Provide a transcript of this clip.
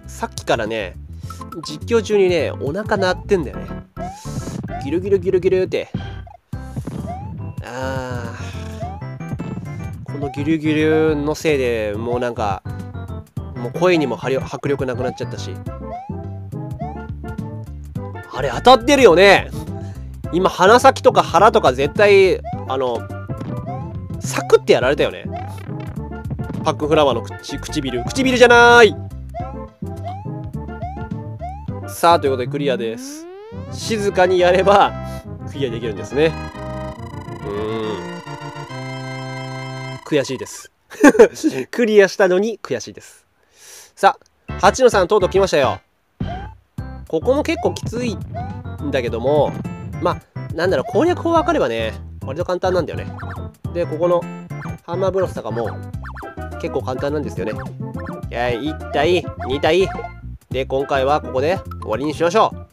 さっきからね、実況中にね、お腹鳴ってんだよね。ギルギルギルギルって。このギルギルのせいでもうなんか、もう声にも迫力なくなっちゃったし。あれ当たってるよね。今鼻先とか腹とか絶対サクってやられたよね。パックンフラワーの唇じゃない。さあということでクリアです。静かにやればクリアできるんですね。悔しいですクリアしたのに悔しいです。さあ8の3とうとう来ましたよ。ここも結構きついんだけども、まあなんだろう、攻略法分かればね割と簡単なんだよね。でここのハンマーブロスとかも結構簡単なんですよね。1対2対で今回はここで終わりにしましょう。